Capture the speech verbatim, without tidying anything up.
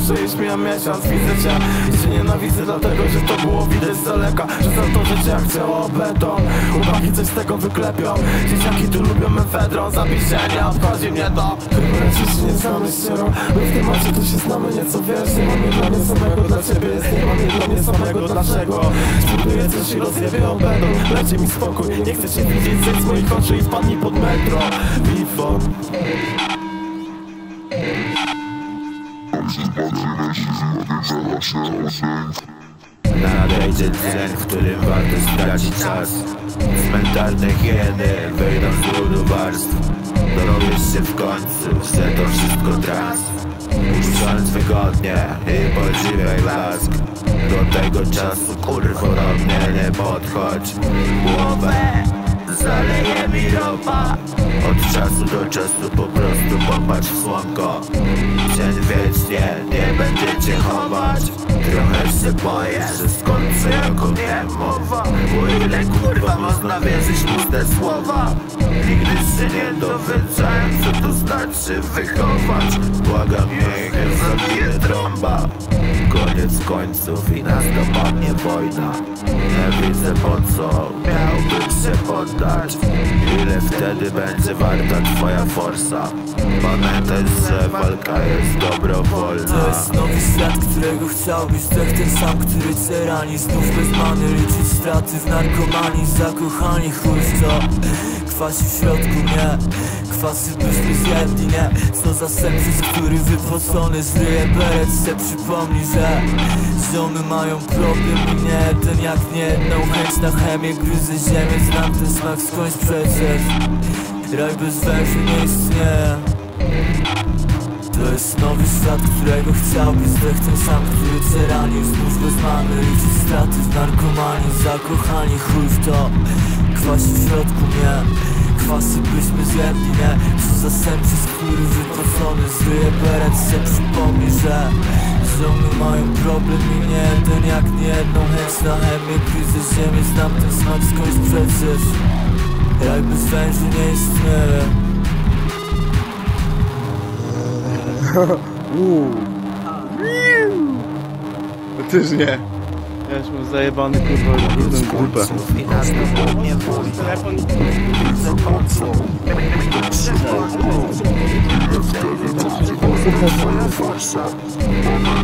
że już mija miesiąc. Widzę cię i cię nienawidzę, dlatego że to było widać z daleka, że za to życie jak chciało beton. Chłopaki coś z tego wyklepią, dzieciaki tu lubią mefedron. Zabij się, nie obchodzi mnie to. Chyba raczej się nie znamy ścierą, my w tym macie tu się znamy nieco, wiesz. Nie mam jej dla mnie samego, dla ciebie jest, nie mam jej dla mnie samego, dlaczego? Spróbuję coś i rozjebią będą. Lecie mi spokój, nie chcę cię widzieć, zejdź z moich oczu i wpadnij pod metro. Before nadejdzie dzień, w którym warto stracić czas. Z mentalnej hieny wyjdą z ludu warstw. Dorobisz się w końcu, że to wszystko trans. Usiądź wygodnie i podziwiaj blask. Do tego czasu kurwo do mnie nie podchodź. Głowę zaleje mi ropa. Od czasu do czasu po prostu popatrz w słonko. Dzień wiecznie nie będziecie chować. Trochę się boję, że skończę jako niemowa. Bo ile kurwa można wierzyć puste słowa. Nigdy się nie dowiedziałem, co to znaczy wychować. Błagam, niech nie zabije trąba. Koniec końców i nas dopadnie wojna. Nie widzę po co miałbym się poddać. Ile wtedy będzie warta twoja forsa? Pamiętaj, że walka jest dobrowolna. To jest nowy świat, którego chciałbyś. Strach ten sam, który cię rani. Znów bez many liczyć straty w narkomanii. Zakochani chuj w to kwasi w środku mnie. Kwasy byśmy zjedli, nie? Co za sen, przez który wypocony zryje beret se przypomni, że ziomy mają problem i nie jeden jak nie jedną chęć na chemię. Gryzę ziemię, znam ten smak skądś przecież. Raj bez węży nie istnieje. To jest nowy świat, którego chciałbyś. Zdech ten sam, który cię ranił. Znów bez mamy liczyć straty w narkomanii. Zakochani chuj w to kwasi w środku mnie. Kwasy byśmy zjedli, nie? Co za sen, przez który wypocony zryje beret się przypomni, że ziomy mają problem i nie jeden jak nie jedną chęć na chemię. Gryzę ziemię, znam ten smak skądś przecież. Raj bez węży nie istnieje. Uuu. Też nie. Ja już mam zajebany kurwa brudną grupę. I nas dopadnie wojna. Widzę po co. Ile wtedy będzie warta twoja forsa?